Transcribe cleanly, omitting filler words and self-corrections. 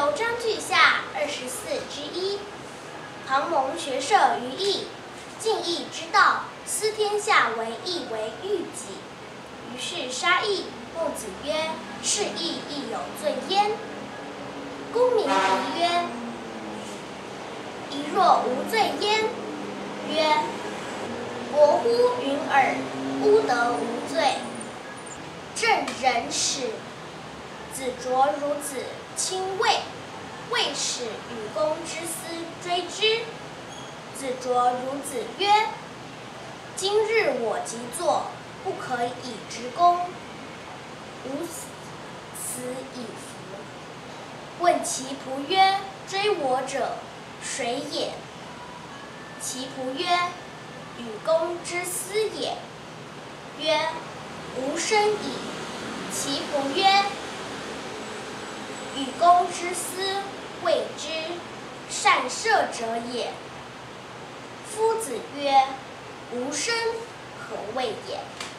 九章句下24之一。庞蒙学射于义，敬义之道，思天下为义为欲己。于是杀义。孟子曰：“是义亦有罪焉。”公民疑曰：“宜若无罪焉？”曰：“伯乎云尔，吾得无罪。正人始。子卓孺子亲卫，卫使与公之私追之。子卓孺子曰：“今日我即作，不可以知公。吾死以服。”问其仆曰：“追我者，谁也？”其仆曰：“与公之私也。”曰：“吾生矣。”其仆曰：“与公之私，谓之善射者也。”夫子曰：“吾生，何谓也？”